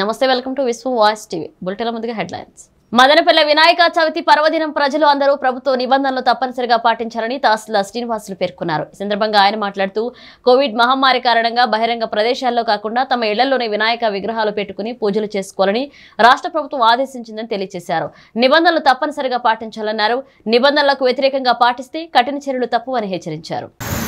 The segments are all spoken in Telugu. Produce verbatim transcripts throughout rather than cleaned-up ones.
నమస్తే, welcome to Vishwam voice TV. బులెటిన్ల ముందుగా హెడ్లైన్స్. మదనపల్లె వినాయక చవితి పర్వదినం ప్రజలు అందరూ ప్రభుత్వ నిబంధనలు తప్పనిసరిగా పాటించాలని తహసీల్దార్ శ్రీనివాసులు పేర్కొన్నారు. ఈ సందర్భంగా ఆయన మాట్లాడుతూ కోవిడ్ మహమ్మారి కారణంగా బహిరంగ ప్రదేశాల్లో కాకుండా తమ ఇళ్లలోనే వినాయక విగ్రహాలు పెట్టుకుని పూజలు చేసుకోవాలని రాష్ట్ర ప్రభుత్వం ఆదేశించిందని తెలియజేశారు. నిబంధనలు తప్పనిసరిగా పాటించాలన్నారు. నిబంధనలకు వ్యతిరేకంగా పాటిస్తే కఠిన చర్యలు తప్పవని హెచ్చరించారు.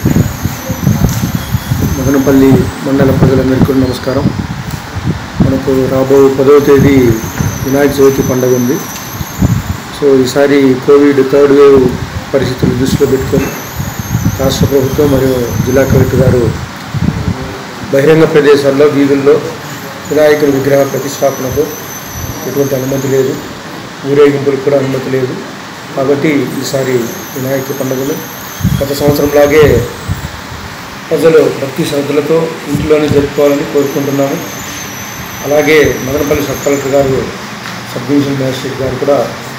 మదనపల్లి మండల ప్రజలందరికీ నమస్కారం. మనకు రాబో పదవ తేదీ వినాయక చవితి పండుగ ఉంది. సో ఈసారి కోవిడ్ థర్డ్ వేవ్ పరిస్థితులు దృష్టిలో పెట్టుకొని రాష్ట్ర ప్రభుత్వం మరియు జిల్లా కలెక్టర్ గారు బహిరంగ ప్రదేశాల్లో వీధుల్లో వినాయకుని విగ్రహ ప్రతిష్టాపనకు ఎటువంటి అనుమతి లేదు, ఊరేగింపులకు కూడా అనుమతి లేదు. కాబట్టి ఈసారి వినాయక పండుగలు గత సంవత్సరంలాగే ప్రజలు భక్తి శ్రద్ధలతో ఇంట్లోనే జరుపుకోవాలని కోరుకుంటున్నాము. అలాగే మదనపల్లి సబ్ కలెక్టర్ గారు, సబ్ డివిజనల్ మ్యాజిస్ట్రేట్ గారు కూడా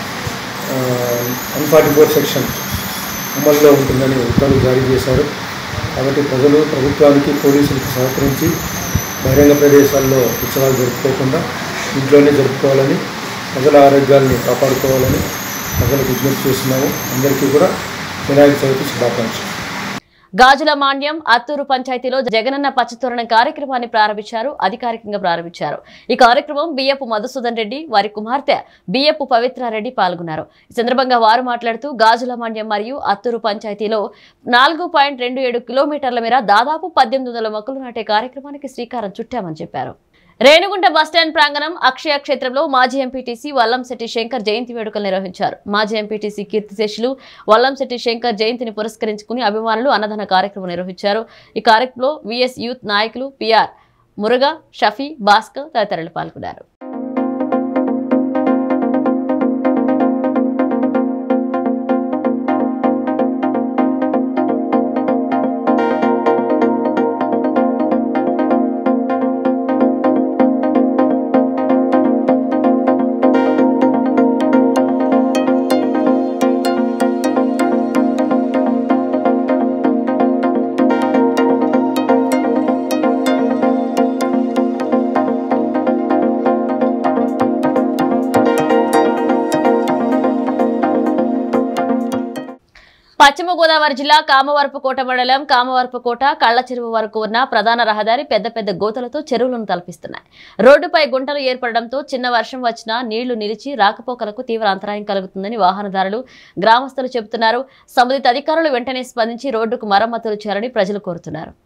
వన్ ఫార్టీ ఫోర్ సెక్షన్ అమల్లో ఉంటుందని ఉత్తర్వులు జారీ చేశారు. కాబట్టి ప్రజలు ప్రభుత్వానికి, పోలీసులకు సహకరించి బహిరంగ ప్రదేశాల్లో ఉత్సవాలు జరుపుకోకుండా ఇంట్లోనే జరుపుకోవాలని, ప్రజల ఆరోగ్యాన్ని కాపాడుకోవాలని ప్రజలకు విజ్ఞప్తి చేస్తున్నాము. అందరికీ కూడా వినాయక చవితి శుభాకాంక్షలు. గాజుల మాన్యం అత్తూరు పంచాయతీలో జగనన్న పచ్చతోరణం కార్యక్రమాన్ని ప్రారంభించారు అధికారికంగా ప్రారంభించారు ఈ కార్యక్రమం బియ్యపు మధుసూదన్ రెడ్డి, వారి కుమార్తె బియ్యపు పవిత్రారెడ్డి పాల్గొన్నారు. ఈ సందర్భంగా వారు మాట్లాడుతూ గాజుల మాన్యం మరియు అత్తూరు పంచాయతీలో నాలుగు పాయింట్ రెండు ఏడు కిలోమీటర్ల మేర దాదాపు పద్దెనిమిది వందల మొక్కలు నాటే కార్యక్రమానికి శ్రీకారం చుట్టామని చెప్పారు. రేణుగుంట బస్టాండ్ ప్రాంగణం అక్షయ క్షేత్రంలో మాజీ ఎంపీటీసీ వల్లంశెట్టి శంకర్ జయంతి వేడుకలు నిర్వహించారు. మాజీ ఎంపీటీసీ కీర్తిశేషులు వల్లంశెట్టి శంకర్ జయంతిని పురస్కరించుకుని అభిమానులు అన్నదాన కార్యక్రమం నిర్వహించారు. ఈ కార్యక్రమంలో విఎస్ యూత్ నాయకులు పిఆర్ మురుగా, షఫీ, భాస్కర్ తదితరులు పాల్గొన్నారు. పశ్చిమ గోదావరి జిల్లా కామవరపుకోట మండలం కామవరపుకోట కళ్ల చెరువు వరకు ఉన్న ప్రధాన రహదారి పెద్ద పెద్ద గోతలతో చెరువులను తలపిస్తున్నాయి. రోడ్డుపై గుంటలు ఏర్పడడంతో చిన్న వర్షం వచ్చినా నీళ్లు నిలిచి రాకపోకలకు తీవ్ర అంతరాయం కలుగుతుందని వాహనదారులు, గ్రామస్తులు చెబుతున్నారు. సంబంధిత అధికారులు వెంటనే స్పందించి రోడ్డుకు మరమ్మతులు చేయాలని ప్రజలు కోరుతున్నారు.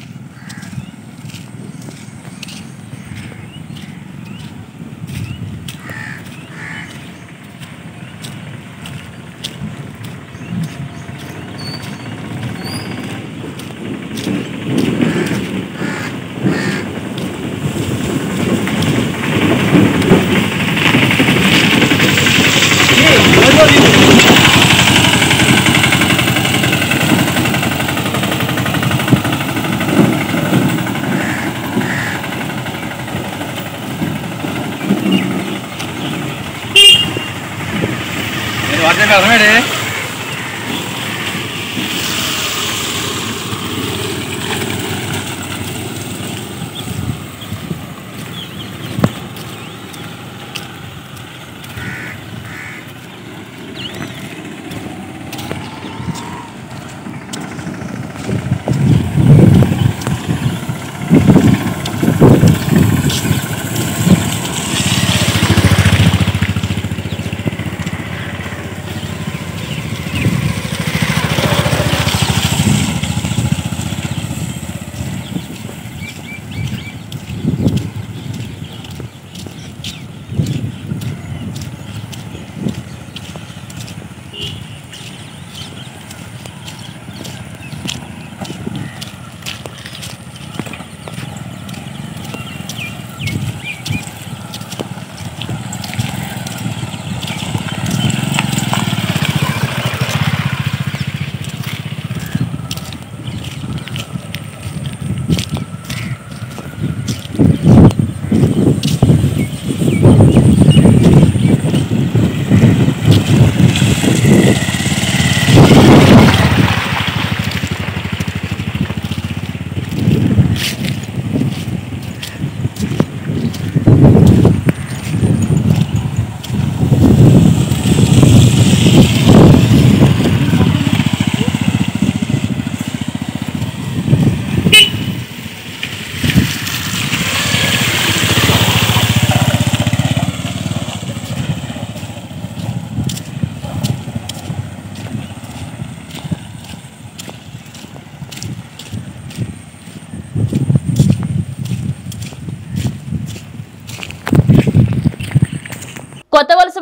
అర్థమేడే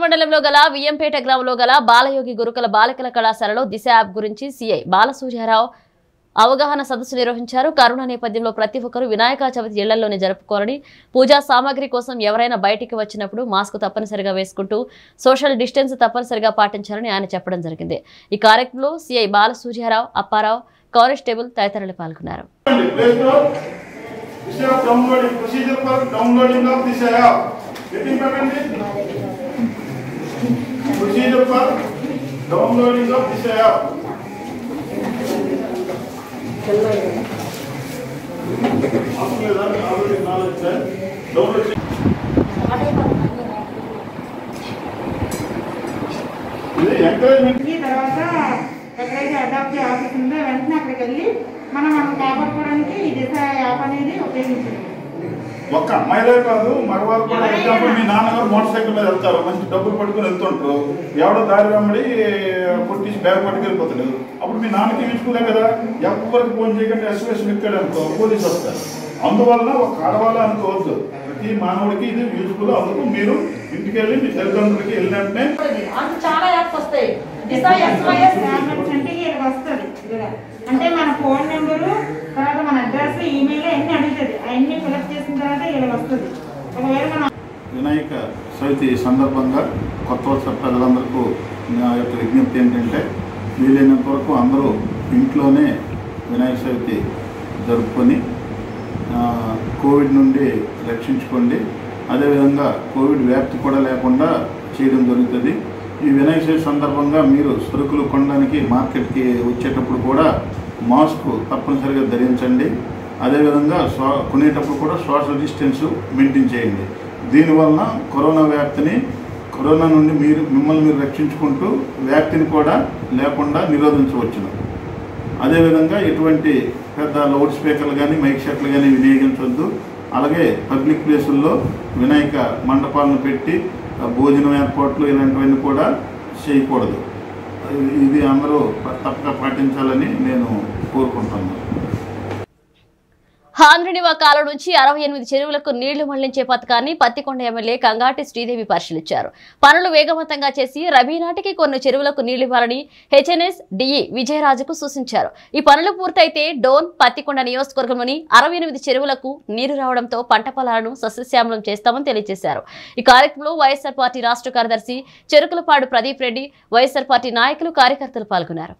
మండలంలో గల వియ్యంపేట గ్రామంలో గల బాలయోగి గురుకుల బాలికల కళాశాలలో దిశ యాప్ గురించి సీఐ బాలసూర్యారావు అవగాహన సదస్సు నిర్వహించారు. కరోనా నేపథ్యంలో ప్రతి ఒక్కరూ వినాయక చవితి ఇళ్లలోనే జరుపుకోవాలని, పూజా సామాగ్రి కోసం ఎవరైనా బయటికి వచ్చినప్పుడు మాస్క్ తప్పనిసరిగా వేసుకుంటూ సోషల్ డిస్టెన్స్ తప్పనిసరిగా పాటించాలని ఆయన చెప్పడం జరిగింది. ఈ కార్యక్రమంలో సీఐ బాలసూర్యారావు, అప్పారావు, కానిస్టేబుల్ తదితరులు పాల్గొన్నారు. తర్వాత ఎక్కడైతే అడాప్ట్ ఆఫీస్ ఉందో వెంటనే అక్కడికి వెళ్ళి మనం మనం కాపాడుకోవడానికి ఈ దిశ యాప్ అనేది ఉపయోగించాలి. ఒక్క అమ్మాయిలే కాదు, మగవారు కూడా. ఎగ్జాంపుల్, మీ నాన్నగారు మోటార్ సైకిల్ మీద వెళ్తారు, మంచి డబ్బులు పట్టుకుని వెళ్తుంటారు, ఎవడో దారి వెంబడి కొట్టేసి బ్యాగ్ పట్టుకు వెళ్ళిపోతాడు. అప్పుడు మీ నాన్నకి ఇచ్చుకోలే కదా, ఎవరికి ఫోన్ చేయకుండా ఎస్ఎస్ ఎక్కాడు అనుకో, పోలీసు వస్తారు. అందువలన ఒక ఆడవాళ్ళ అనుకోవద్దు, ప్రతి మానవుడికి ఇది యూజ్ఫుల్. అందుకు మీరు ఇంటికి వెళ్ళి మీ తల్లిదండ్రులకి వెళ్ళినట్టే చాలా యాప్స్ వస్తాయి. అంటే మన ఫోన్ నెంబరు, తర్వాత మన అడ్రస్, ఈమెయిల్ అన్ని అడుగుతుంది. అవన్నీ ఫిల్అప్ చేసిన తర్వాత ఇలా వస్తుంది. ఒకవేళ మన వినాయక చవితి సందర్భంగా కొత్త వత్సర ప్రజలందరికీ నా యొక్క విజ్ఞప్తి ఏంటంటే, వీలైనంత వరకు అందరూ ఇంట్లోనే వినాయక చవితి జరుపుకొని కోవిడ్ నుండి రక్షించుకోండి. అదేవిధంగా కోవిడ్ వ్యాప్తి కూడా లేకుండా చేయడం జరుగుతుంది. ఈ వినాయక చవితి సందర్భంగా మీరు సరుకులు కొనడానికి మార్కెట్కి వచ్చేటప్పుడు కూడా మాస్క్ తప్పనిసరిగా ధరించండి. అదేవిధంగా సో కొనేటప్పుడు కూడా సోషల్ డిస్టెన్స్ మెయింటైన్ చేయండి. దీనివలన కరోనా వ్యాప్తిని కరోనా నుండి మీరు మిమ్మల్ని మీరు రక్షించుకుంటూ వ్యాప్తిని కూడా లేకుండా నిరోధించవచ్చును. అదేవిధంగా ఎటువంటి పెద్ద లౌడ్ స్పీకర్లు కానీ మైక్ సెట్లు కానీ వినియోగించవద్దు. అలాగే పబ్లిక్ ప్లేసుల్లో వినాయక మండపాలను పెట్టి భోజనం ఏర్పాట్లు ఇలాంటివన్నీ కూడా చేయకూడదు. ఇది అందరూ తప్పక పాటించాలని నేను కోరుకుంటున్నాను. ఆంధ్రనివా కాలం నుంచి అరవై ఎనిమిది చెరువులకు నీళ్లు మళ్లించే పథకాన్ని పత్తికొండ ఎమ్మెల్యే కంగాటి శ్రీదేవి పరిశీలించారు. పనులు వేగవంతంగా చేసి రబీ నాటికి కొన్ని చెరువులకు నీళ్లు ఇవ్వాలని హెచ్ఎన్ఎస్ డిఈ విజయరాజుకు సూచించారు. ఈ పనులు పూర్తయితే డోన్, పత్తికొండ నియోజకవర్గంలోని అరవై ఎనిమిది చెరువులకు నీరు రావడంతో పంట పొలాలను సస్యశ్యామలం చేస్తామని తెలియజేశారు. ఈ కార్యక్రమంలో వైఎస్ఆర్ పార్టీ రాష్ట్ర కార్యదర్శి చెరుకులపాడు ప్రదీప్ రెడ్డి, వైఎస్ఆర్ పార్టీ నాయకులు, కార్యకర్తలు పాల్గొన్నారు.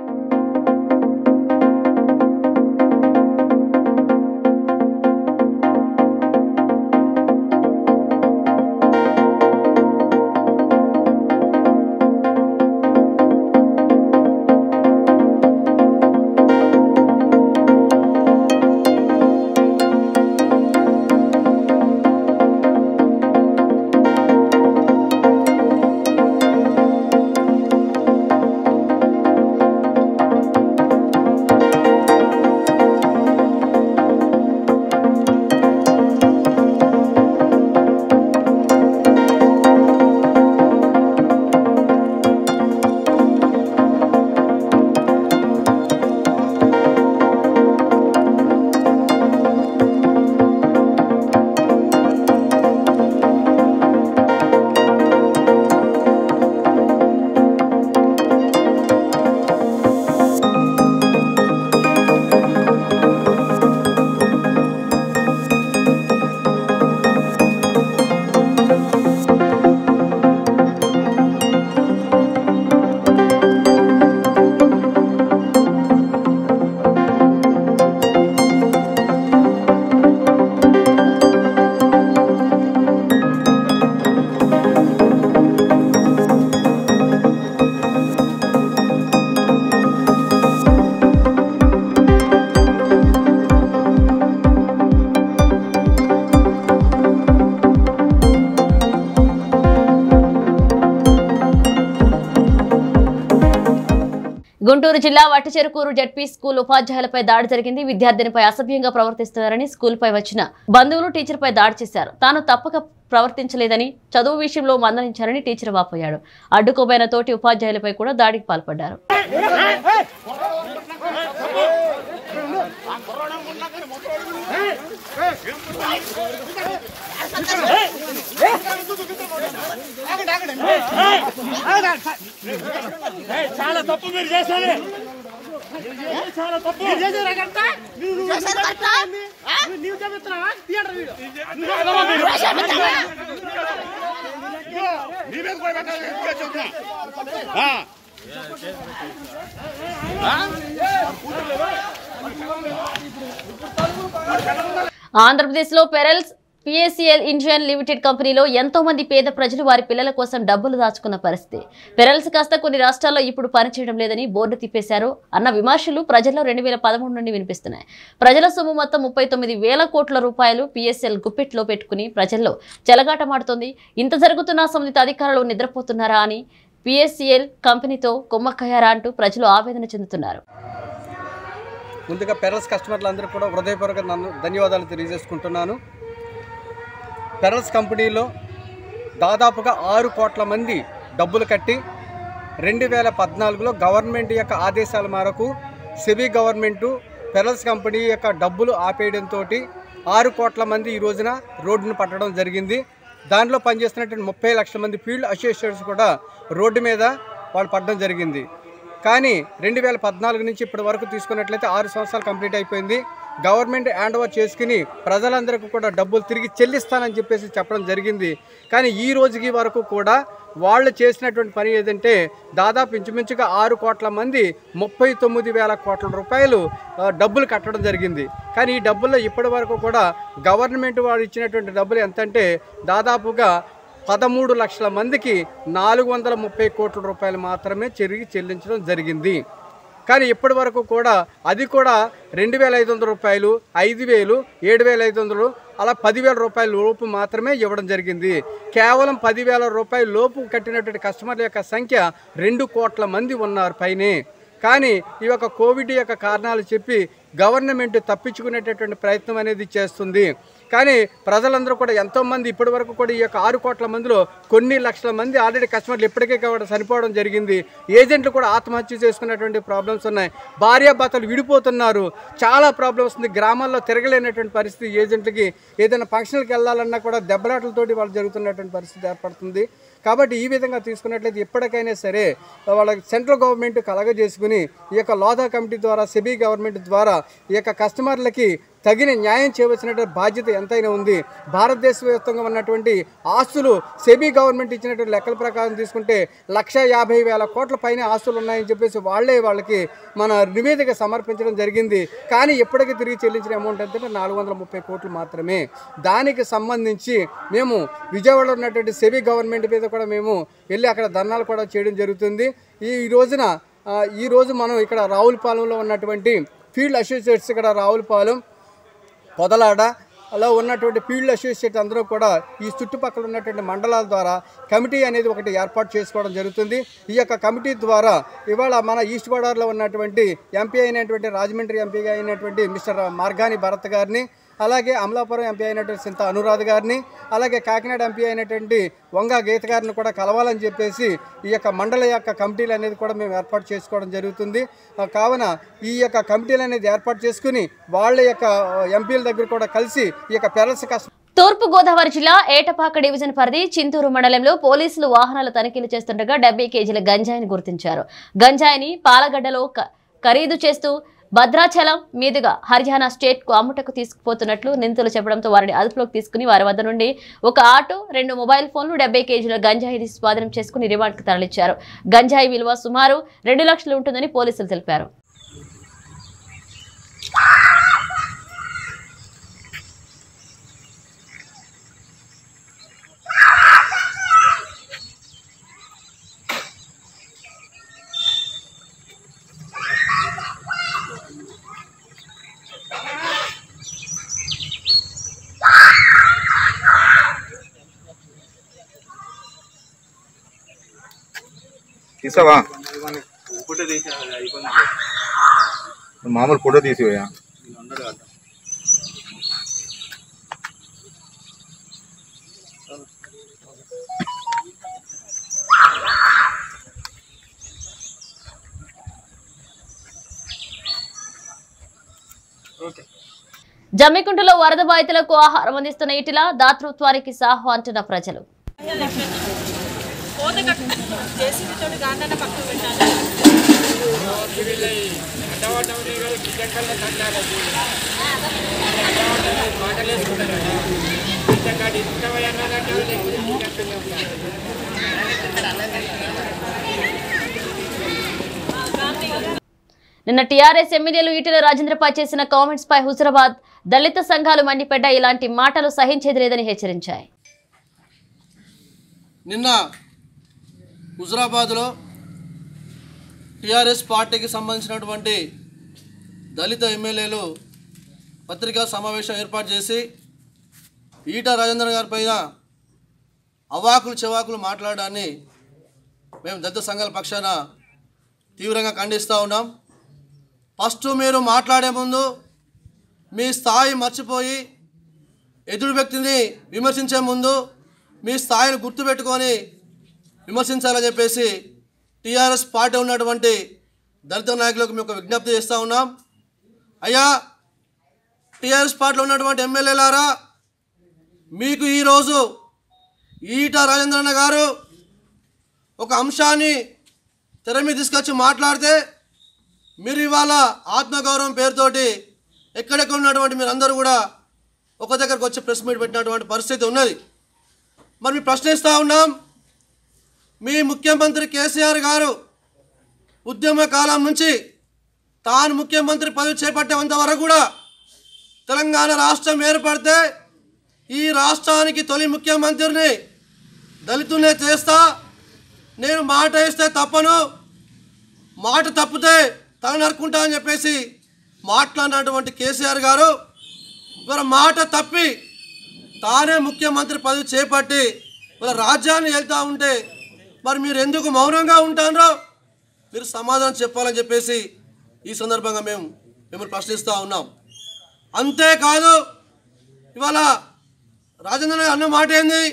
గుంటూరు జిల్లా వట్టిచెరుకూరు జెడ్పీ స్కూల్ ఉపాధ్యాయులపై దాడి జరిగింది. విద్యార్థినిపై అసభ్యంగా ప్రవర్తిస్తున్నారని స్కూల్పై వచ్చిన బంధువులు టీచర్పై దాడి చేశారు. తాను తప్పక ప్రవర్తించలేదని, చదువు విషయంలో మందలించారని టీచర్ వాపోయాడు. అడ్డుకోబోయిన తోటి ఉపాధ్యాయులపై కూడా దాడికి పాల్పడ్డారు. Hey! చాలా తప్పు మీరు చేశారు, చాలా తప్పు మీరు చేశారు. ఆంధ్రప్రదేశ్ లో పెరల్స్ పిఎస్సిఎల్ ఇండియన్ లిమిటెడ్ కంపెనీలో ఎంతో మంది పేద ప్రజలు వారి పిల్లల కోసం డబ్బులు దాచుకున్న పరిస్థితి. పెరల్స్ కాస్త కొన్ని రాష్ట్రాల్లో ఇప్పుడు పనిచేయడం లేదని బోర్డు తిప్పేశారు అన్న విమర్శలు ప్రజల్లో రెండు వేల పదమూడు నుండి వినిపిస్తున్నాయి. ప్రజల సొమ్ము మొత్తం ముప్పై తొమ్మిది వేల కోట్ల రూపాయలు పిఎస్ఎల్ గుప్పెట్లో పెట్టుకుని ప్రజల్లో చెలగాటమాడుతోంది. ఇంత జరుగుతున్న సంబంధిత అధికారులు నిద్రపోతున్నారా అని పిఎస్సిఎల్ కంపెనీతో కుమ్మక్కయ్యారా అంటూ ప్రజలు ఆవేదన చెందుతున్నారు. ముందుగా పెరల్స్ కస్టమర్లందరూ కూడా హృదయపూర్వక ధన్యవాదాలు తెలియజేసుకుంటున్నాను. పెరల్స్ కంపెనీలో దాదాపుగా ఆరు కోట్ల మంది డబ్బులు కట్టి రెండు వేల పద్నాలుగులో గవర్నమెంట్ యొక్క ఆదేశాల మేరకు సెబీ గవర్నమెంటు పెరల్స్ కంపెనీ యొక్క డబ్బులు ఆపేయడంతో ఆరు కోట్ల మంది ఈ రోజున రోడ్డును పట్టడం జరిగింది. దాంట్లో పనిచేస్తున్నటువంటి ముప్పై లక్షల మంది ఫీల్డ్ అసోసియేట్స్ కూడా రోడ్డు మీద వాళ్ళు పడడం జరిగింది. కానీ రెండు వేల పద్నాలుగు నుంచి ఇప్పటి వరకు తీసుకున్నట్లయితే ఆరు సంవత్సరాలు కంప్లీట్ అయిపోయింది. గవర్నమెంట్ హ్యాండ్ ఓవర్ చేసుకుని ప్రజలందరికీ కూడా డబ్బులు తిరిగి చెల్లిస్తానని చెప్పేసి చెప్పడం జరిగింది. కానీ ఈ రోజుకి వరకు కూడా వాళ్ళు చేసినటువంటి పని ఏదంటే దాదాపు ఇంచుమించుగా ఆరు కోట్ల మంది ముప్పై తొమ్మిది వేల కోట్ల రూపాయలు డబ్బులు కట్టడం జరిగింది. కానీ ఈ డబ్బుల్లో ఇప్పటి వరకు కూడా గవర్నమెంట్ వాళ్ళు ఇచ్చినటువంటి డబ్బులు ఎంతంటే దాదాపుగా పదమూడు లక్షల మందికి నాలుగు వందల ముప్పై కోట్ల రూపాయలు మాత్రమే తిరిగి చెల్లించడం జరిగింది. కానీ ఇప్పటి వరకు కూడా అది కూడా రెండు వేల ఐదు వందల రూపాయలు ఐదు వేలు ఏడు వేల ఐదు వందలు అలా పదివేల రూపాయల లోపు మాత్రమే ఇవ్వడం జరిగింది. కేవలం పదివేల రూపాయల లోపు కట్టినటువంటి కస్టమర్ల యొక్క సంఖ్య రెండు కోట్ల మంది ఉన్నారు పైనే. కానీ ఈ యొక్క కోవిడ్ యొక్క కారణాలు చెప్పి గవర్నమెంట్ తప్పించుకునేటటువంటి ప్రయత్నం అనేది చేస్తుంది. కానీ ప్రజలందరూ కూడా ఎంతోమంది ఇప్పటి వరకు కూడా ఈ యొక్క ఆరు కోట్ల మందిలో కొన్ని లక్షల మంది ఆల్రెడీ కస్టమర్లు ఇప్పటికే కూడా చనిపోవడం జరిగింది. ఏజెంట్లు కూడా ఆత్మహత్య చేసుకున్నటువంటి ప్రాబ్లమ్స్ ఉన్నాయి. భార్యాభర్తలు విడిపోతున్నారు. చాలా ప్రాబ్లమ్స్ ఉంది. గ్రామాల్లో తిరగలేనటువంటి పరిస్థితి. ఏజెంట్లకి ఏదైనా ఫంక్షన్కి వెళ్ళాలన్నా కూడా దెబ్బలాటలతోటి వాళ్ళు జరుగుతున్నటువంటి పరిస్థితి ఏర్పడుతుంది. కాబట్టి ఈ విధంగా తీసుకున్నట్లయితే ఎప్పటికైనా సరే వాళ్ళ సెంట్రల్ గవర్నమెంట్ కలగజేసుకుని ఈ యొక్క లోధా కమిటీ ద్వారా సెబీ గవర్నమెంట్ ద్వారా ఈ యొక్క కస్టమర్లకి తగిన న్యాయం చేయవలసినటువంటి బాధ్యత ఎంతైనా ఉంది. భారతదేశ వ్యాప్తంగా ఉన్నటువంటి ఆస్తులు సెబీ గవర్నమెంట్ ఇచ్చినటువంటి లెక్కల ప్రకారం తీసుకుంటే లక్ష యాభై వేల కోట్ల పైన ఆస్తులు ఉన్నాయని చెప్పేసి వాళ్లే వాళ్ళకి మన నివేదిక సమర్పించడం జరిగింది. కానీ ఎప్పటికీ తిరిగి చెల్లించిన అమౌంట్ అంటే నాలుగు వందల ముప్పై కోట్లు మాత్రమే. దానికి సంబంధించి మేము విజయవాడలో ఉన్నటువంటి సెబీ గవర్నమెంట్ మీద కూడా మేము వెళ్ళి అక్కడ ధర్నాలు కూడా చేయడం జరుగుతుంది. ఈ రోజున ఈ రోజు మనం ఇక్కడ రావులపాలెంలో ఉన్నటువంటి ఫీల్డ్ అసోసియేట్స్ ఇక్కడ రావులపాలెం పొదలాడ అలా ఉన్నటువంటి ఫీల్డ్ అసోసియేట్ అందరూ కూడా ఈ చుట్టుపక్కల ఉన్నటువంటి మండలాల ద్వారా కమిటీ అనేది ఒకటి ఏర్పాటు చేసుకోవడం జరుగుతుంది. ఈ యొక్క కమిటీ ద్వారా ఇవాళ మన ఈస్ట్ గోదావరిలో ఉన్నటువంటి ఎంపీ అయినటువంటి రాజమండ్రి ఎంపీగా అయినటువంటి మిస్టర్ మార్గాని భరత్ గారిని, అలాగే అమలాపురం ఎంపీ అయినటువంటి సింత అనురాధ్ గారిని, అలాగే కాకినాడ ఎంపీ అయినటువంటి వంగా గీత గారిని కూడా కలవాలని చెప్పేసి ఈ యొక్క మండల యొక్క కమిటీలు అనేది కూడా మేము ఏర్పాటు చేసుకోవడం జరుగుతుంది. కావున ఈ యొక్క కమిటీలు అనేది ఏర్పాటు చేసుకుని వాళ్ళ యొక్క ఎంపీల దగ్గర కూడా కలిసి ఈ యొక్క పెరల్స్ కష్ట తూర్పు గోదావరి జిల్లా ఏటపాక డివిజన్ పరిధి చింతూరు మండలంలో పోలీసులు వాహనాల తనిఖీలు చేస్తుండగా డెబ్బై కేజీల గంజాయిని గుర్తించారు. గంజాయిని పాలగడ్డలో ఖరీదు చేస్తూ భద్రాచలం మీదుగా హర్యానా స్టేట్ కు అమ్ముటకు తీసుకుపోతున్నట్లు నిందితులు చెప్పడంతో వారిని అదుపులోకి తీసుకుని వారి వద్ద నుండి ఒక ఆటో, రెండు మొబైల్ ఫోన్లు, డెబ్బై కేజీల గంజాయి స్వాధీనం చేసుకుని రిమాండ్కు తరలించారు. గంజాయి విలువ సుమారు రెండు లక్షలు ఉంటుందని పోలీసులు తెలిపారు. తీసావా మామూలు ఫోటో తీసివయ్యా. జమ్మికుంటలో వరద బాధితులకు ఆహారం అందిస్తున్న ఇటీల దాతృత్వానికి సాహు అంటున్న ప్రజలు. నిన్న టీఆర్ఎస్ ఎమ్మెల్యేలు ఈటెల రాజేంద్రపై చేసిన కామెంట్స్ పై హుజరాబాద్ దళిత సంఘాలు మండిపడ్డ ఇలాంటి మాటలు సహించేది లేదని హెచ్చరించాయి. నిన్న హుజరాబాద్లో టీఆర్ఎస్ పార్టీకి సంబంధించినటువంటి దళిత ఎమ్మెల్యేలు పత్రికా సమావేశం ఏర్పాటు చేసి ఈటెల రాజేంద్ర గారి పైన అవాకులు చెవాకులు మాట్లాడడాన్ని మేము దళిత సంఘాల పక్షాన తీవ్రంగా ఖండిస్తూ ఉన్నాం. ఫస్ట్ మీరు మాట్లాడే ముందు మీ స్థాయి మర్చిపోయి ఎదురు వ్యక్తిని విమర్శించే ముందు మీ స్థాయిని గుర్తుపెట్టుకొని విమర్శించాలని చెప్పేసి టీఆర్ఎస్ పార్టీ ఉన్నటువంటి దళిత నాయకులకు మేము ఒక విజ్ఞప్తి చేస్తూ ఉన్నాం. అయ్యా, టీఆర్ఎస్ పార్టీలో ఉన్నటువంటి ఎమ్మెల్యేలారా, మీకు ఈరోజు ఈటెల రాజేంద్రన్న గారు ఒక అంశాన్ని తెర మీద తీసుకొచ్చి మాట్లాడితే మీరు ఇవాళ ఆత్మగౌరవం పేరుతోటి ఎక్కడెక్కడ ఉన్నటువంటి మీరు అందరూ కూడా ఒక దగ్గరకు వచ్చి ప్రెస్ మీట్ పెట్టినటువంటి పరిస్థితి ఉన్నది. మరి మేము ప్రశ్నిస్తూ ఉన్నాం, మీ ముఖ్యమంత్రి కేసీఆర్ గారు ఉద్యమ కాలం నుంచి తాను ముఖ్యమంత్రి పదవి చేపట్టేంత వరకు కూడా తెలంగాణ రాష్ట్రం ఏర్పడితే ఈ రాష్ట్రానికి తొలి ముఖ్యమంత్రిని దళితులనే చేస్తా, నేను మాట ఇస్తే తప్పను, మాట తప్పితే తల నరుకుంటా అని చెప్పేసి మాట్లాడినటువంటి కేసీఆర్ గారు ఇవాళ మాట తప్పి తానే ముఖ్యమంత్రి పదవి చేపట్టి ఇవాళ రాజ్యాన్ని వెళ్తూ ఉంటే మరి మీరు ఎందుకు మౌనంగా ఉంటారో మీరు సమాధానం చెప్పాలని చెప్పేసి ఈ సందర్భంగా మేము మిమ్మల్ని ప్రశ్నిస్తూ ఉన్నాం. అంతేకాదు ఇవాళ రాజేంద్ర అన్న మాట ఏంది,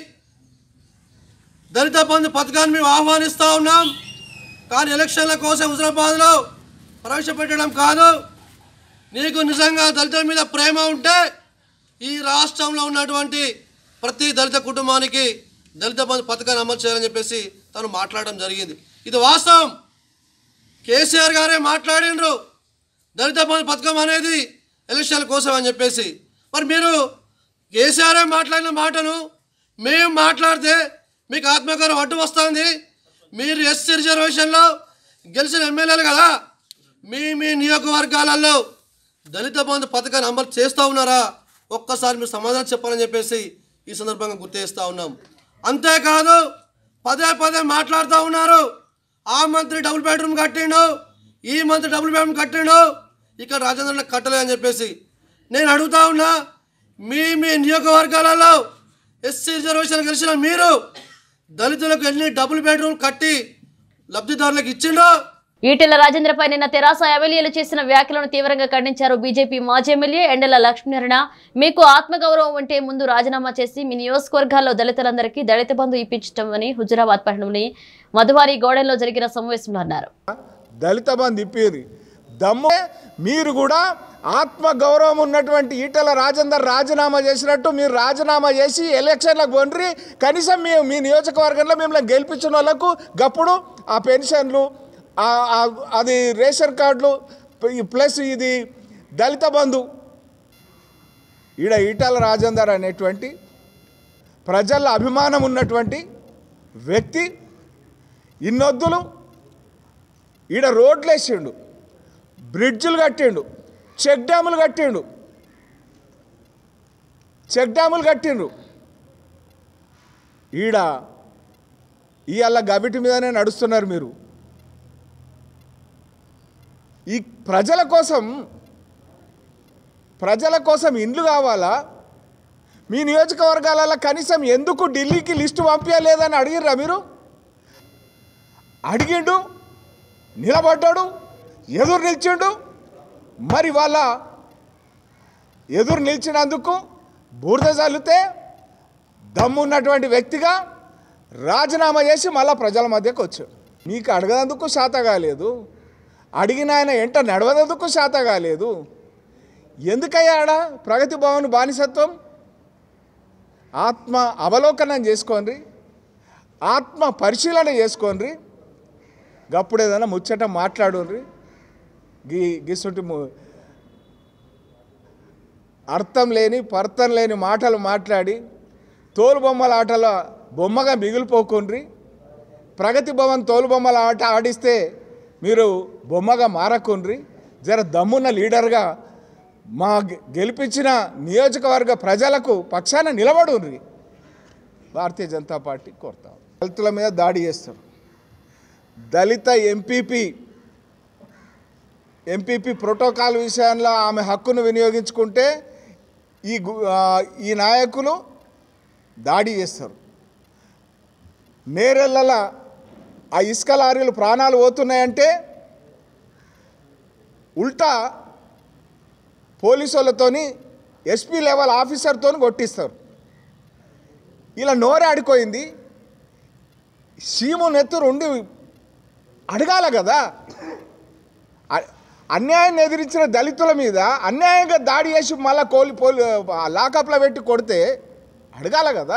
దళిత బంధు పథకాన్ని మేము ఆహ్వానిస్తూ ఉన్నాం, కానీ ఎలక్షన్ల కోసం హుజరాబాద్లో ప్రవేశపెట్టడం కాదు. నీకు నిజంగా దళితుల మీద ప్రేమ ఉంటే ఈ రాష్ట్రంలో ఉన్నటువంటి ప్రతి దళిత కుటుంబానికి దళిత బంధు పథకాన్ని అమలు చేయాలని చెప్పేసి తను మాట్లాడడం జరిగింది. ఇది వాస్తవం. కేసీఆర్ గారే మాట్లాడినరు దళిత బంధు పథకం అనేది ఎలక్షన్ల కోసం అని చెప్పేసి. మరి మీరు కేసీఆరే మాట్లాడిన మాటను మేము మాట్లాడితే మీకు ఆత్మగౌరవం అడ్డు వస్తుంది. మీరు ఎస్సీ రిజర్వేషన్లో గెలిచిన ఎమ్మెల్యేలు కదా, మీ మీ నియోజకవర్గాలలో దళిత బంధు పథకాన్ని అమలు చేస్తూ ఉన్నారా? ఒక్కసారి మీరు సమాధానం చెప్పాలని చెప్పేసి ఈ సందర్భంగా గుర్తు చేస్తూ ఉన్నాం. అంతేకాదు పదే పదే మాట్లాడుతూ ఉన్నారు, ఆ మంత్రి డబుల్ బెడ్రూమ్ కట్టిండు, ఈ మంత్రి డబుల్ బెడ్రూమ్ కట్టిండు, ఇక్కడ రాజేంద్ర కట్టలే అని చెప్పేసి. నేను అడుగుతా ఉన్నా, మీ మీ నియోజకవర్గాలలో ఎస్సీ రిజర్వేషన్ గెలిచిన మీరు దళితులకు ఎన్ని డబుల్ బెడ్రూమ్ కట్టి లబ్ధిదారులకు ఇచ్చిండో? ఈటెల రాజేంద్రపై నిన్న తెరాస ఎమ్మెల్యేలు చేసిన వ్యాఖ్యలను తీవ్రంగా ఖండించారు బీజేపీ మాజీ ఎమ్మెల్యే ఎండల లక్ష్మీనారాయణ. మీకు ఆత్మగౌరవం ఉంటే ముందు రాజీనామా చేసి మీ నియోజకవర్గాల్లో దళితులందరికీ దళిత బంధు ఇప్పించటమని హుజరాబాద్ పట్టణంలోని మధువారి గోడెన్లో జరిగిన సమావేశంలో అన్నారు. దళిత బంధు ఇప్పేది దమ్ము మీరు కూడా ఆత్మగౌరవం ఉన్నటువంటి ఈటెల రాజేందర్ రాజీనామా చేసినట్టు మీరు రాజీనామా చేసి ఎలక్షన్లకు పోండి. కనీసం మీ మీ నియోజకవర్గంలో మిమ్మల్ని గెలిపించిన వాళ్ళకు గప్పుడు ఆ పెన్షన్లు, అది రేషన్ కార్డులు ప్లస్ ఇది దళిత బంధు, ఈడ ఈటెల రాజేందర్ అనేటువంటి ప్రజల అభిమానం ఉన్నటువంటి వ్యక్తి ఇన్నొద్దులు ఈడ రోడ్లు వేసిండు, బ్రిడ్జులు కట్టిండు, చెక్ డ్యాములు కట్టిండు చెక్ డ్యాములు కట్టిండ్రు. ఈడ ఇవాళ గబిటి మీదనే నడుస్తున్నారు మీరు. ఈ ప్రజల కోసం ప్రజల కోసం ఇండ్లు కావాలా? మీ నియోజకవర్గాలలో కనీసం ఎందుకు ఢిల్లీకి లిస్టు పంపించలేదని అడిగిర్రా మీరు? అడిగిండు, నిలబడ్డాడు, ఎదురు నిలిచిండు. మరి వాళ్ళ ఎదురు నిలిచినందుకు బూడిద చల్లితే దమ్మున్నటువంటి వ్యక్తిగా రాజీనామా చేసి మళ్ళా ప్రజల మధ్యకు వచ్చాడు. మీకు అడగదందుకు శాత కాలేదు, అడిగిన ఆయన ఎంట నడవదందుకు శాత కాలేదు. ఎందుకయ్యాడా ప్రగతి భవన్ బానిసత్వం? ఆత్మ అవలోకనం చేసుకోండి. ఆత్మ పరిశీలన చేసుకోండి, గప్పుడు ఏదైనా ముచ్చట మాట్లాడుండ్రి. గీ గిసుంటి అర్థం లేని పర్థం లేని మాటలు మాట్లాడి తోలుబొమ్మల ఆటల బొమ్మగా మిగిలిపోకుండ్రి. ప్రగతి భవన్ తోలుబొమ్మల ఆట ఆడిస్తే మీరు బొమ్మగా మారకుండ్రి. జర దమ్మున్న లీడర్గా మా గెలిపించిన నియోజకవర్గ ప్రజలకు పక్షాన నిలబడుండ్రి. భారతీయ జనతా పార్టీ కోరుతాం. దళితుల మీద దాడి చేస్తారు. దళిత ఎంపీపీ ఎంపీపీ ప్రోటోకాల్ విషయంలో ఆమె హక్కును వినియోగించుకుంటే ఈ ఈ నాయకులు దాడి చేస్తారు. నేరెళ్ళ ఆ ఇసుక లారీలు ప్రాణాలు పోతున్నాయంటే ఉల్టా పోలీసు వాళ్ళతోని ఎస్పీ లెవెల్ ఆఫీసర్తో కొట్టిస్తారు. ఇలా నోరాడిపోయింది. సీము నెత్తురు ఉండి అడగాల కదా. అన్యాయాన్ని ఎదిరించిన దళితుల మీద అన్యాయంగా దాడి చేసి మళ్ళీ కోలి పోలి లాకప్లో పెట్టి కొడితే అడగాల కదా.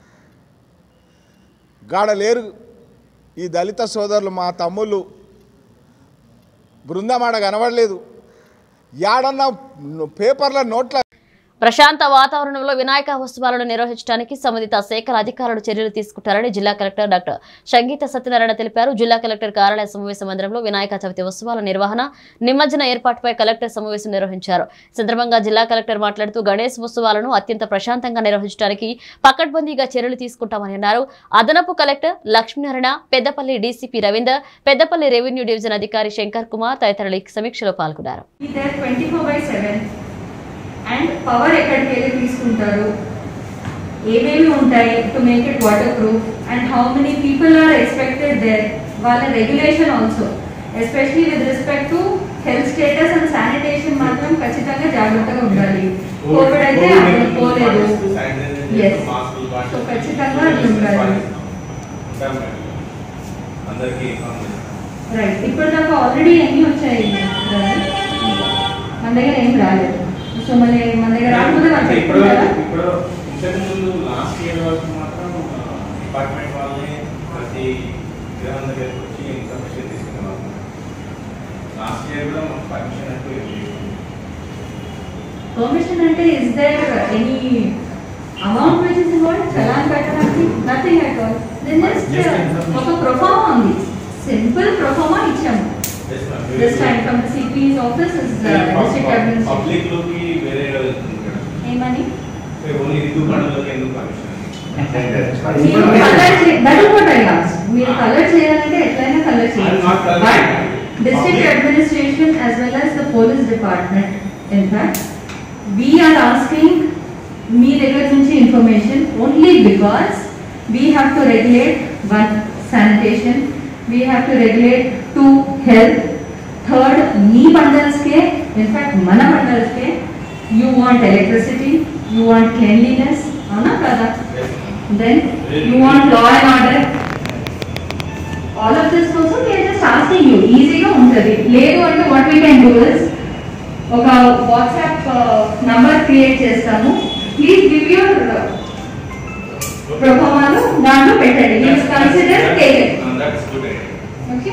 గాడలేరు ఈ దళిత సోదరులు. మా తమ్ముళ్ళు బృందమాడ కనబడలేదు. యాడన్నా పేపర్ల నోట్ల. ప్రశాంత వాతావరణంలో వినాయక ఉత్సవాలను నిర్వహించడానికి సంబంధిత శాఖల అధికారులు చర్యలు తీసుకుంటారని జిల్లా కలెక్టర్ డాక్టర్ సంగీత సత్యనారాయణ తెలిపారు. జిల్లా కలెక్టర్ కార్యాలయ సమావేశ మందిరంలో వినాయక చవితి ఉత్సవాల నిర్వహణ, నిమజ్జన ఏర్పాటుపై కలెక్టర్ సమావేశం నిర్వహించారు. సందర్భంగా జిల్లా కలెక్టర్ మాట్లాడుతూ గణేష్ ఉత్సవాలను అత్యంత ప్రశాంతంగా నిర్వహించడానికి పకడ్బందీగా చర్యలు తీసుకుంటామని అన్నారు. అదనపు collector Lakshminarayana, Peddapalli DCP Ravinder, Peddapalli revenue division అధికారి శంకర్ కుమార్ తదితరులు సమీక్షలో పాల్గొన్నారు. అండ్ పవర్ ఎక్కడికి వెళ్ళి తీసుకుంటారు, ఏమేమి ఉంటాయి to make it waterproof, and how many people are expected there, వాళ్ళ regulation also especially with respect to health status and sanitation మాత్రం ఖచ్చితంగా జాగ్రత్తగా ఉండాలి. కోవిడ్ అయితే అక్కడ పోలేదు. ఎస్, సో ఖచ్చితంగా అది ఉండాలి. రైట్, ఇప్పటిదాకా ఆల్రెడీ ఎన్ని వచ్చాయి మన దగ్గర ఏం రాలేదు. సో మళ్ళీ మన దగ్గర రాకపోతే వాళ్ళు చెప్పుకుంటారా? ఇప్పుడు ఇంతకుముందు లాస్ట్ ఇయర్ వరకు మాత్రం డిపార్ట్మెంట్ వాళ్ళని ప్రతి గ్రహం దగ్గరికి వచ్చి ఇన్ఫర్మేషన్ తీసుకునేవాళ్ళు. లాస్ట్ ఇయర్ కూడా మాకు పర్మిషన్ అంటూ పర్మిషన్ అంటే is there any amount which is involved? Challan పెట్టడానికి nothing at all. Then just ఒక ప్రొఫార్మా ఉంది, సింపుల్ ప్రొఫార్మా ఇచ్చాము. This time from the C P's office is the district administration. Public లోకి వేరే ఏమని? ఏ ఓన్లీ హిందూ బండ్లకి ఎందుకు పర్మిషన్? మీరు కలర్ చే that is what I asked. మీరు కలర్ చేయాలంటే ఎట్లైనా కలర్ చేయొచ్చు. But district administration as well as the police department, in fact, we are asking మీ దగ్గర నుంచి information only because we have to regulate one sanitation, we have to regulate two health, third me bundles ke, in fact mana bundles ke you want electricity, you want cleanliness, avuna kada, then you want law and order, all of this also we are just asking you. Easy ga untadi ledu ante what we can do is oka WhatsApp uh, number create chestamu, please give your ప్రొఫామాలు దాంట్లో పెట్టండి. Please consider take it. That's good idea. Okay,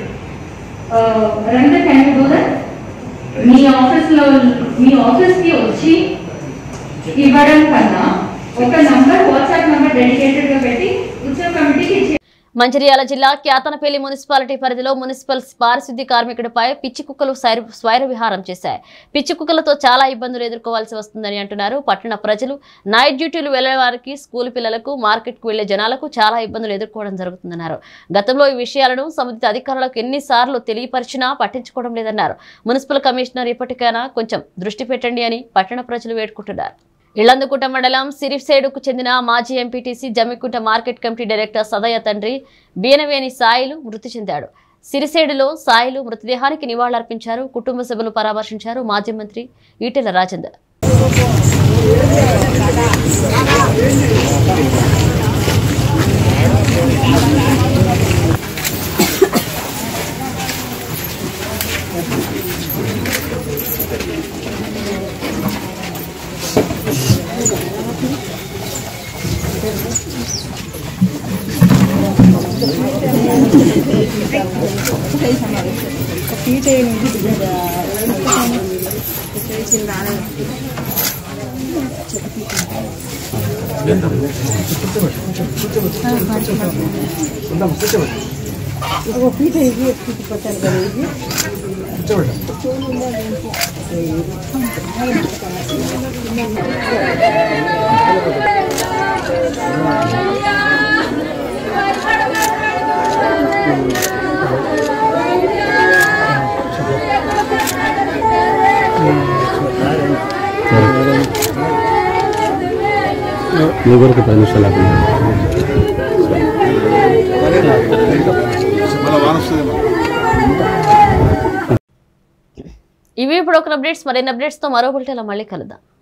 రండి, కెన్ యూ డూ దట్? మీ ఆఫీస్ లో మీ ఆఫీస్ కి వచ్చి ఇవ్వడం కన్నా ఒక నంబర్ వాట్సాప్ నంబర్ డెడికేటెడ్ గా పెట్టి ఉత్సవ కమిటీకి ఇచ్చి. మంచిర్యాల జిల్లా క్యాతనపల్లి మున్సిపాలిటీ పరిధిలో మున్సిపల్ పారిశుద్ధ్య కార్మికుడిపై పిచ్చి కుక్కలు స్వైర విహారం చేశాయి. పిచ్చి కుక్కలతో చాలా ఇబ్బందులు ఎదుర్కోవాల్సి వస్తుందని అంటున్నారు పట్టణ ప్రజలు. నైట్ డ్యూటీలు వెళ్లే వారికి, స్కూల్ పిల్లలకు, మార్కెట్ కు వెళ్లే జనాలకు చాలా ఇబ్బందులు ఎదుర్కోవడం జరుగుతుందన్నారు. గతంలో ఈ విషయాలను సంబంధిత అధికారులకు ఎన్నిసార్లు తెలియపరిచినా పట్టించుకోవడం లేదన్నారు. మున్సిపల్ కమిషనర్ ఇప్పటికైనా కొంచెం దృష్టి పెట్టండి అని పట్టణ ప్రజలు వేడుకుంటున్నారు. ఇళ్లందుకుంట మండలం సిరిసేడుకు చెందిన మాజీ MPTC Jammikunta market committee director Sadayya తండ్రి బీనవేని సాయిలు మృతి చెందాడు. సిరిసేడులో సాయిలు మృతదేహానికి నివాళులర్పించారు. కుటుంబ సభ్యులు పరామర్శించారు మాజీ మంత్రి ఈటెల రాజేందర్. లివర్కి పది నిమిషాలు ఇవి ఇప్పుడు ఒక అప్డేట్స్ మరిన్ని అప్డేట్స్ తో మరో బులెటిన్లో మళ్ళీ కలుద్దాం.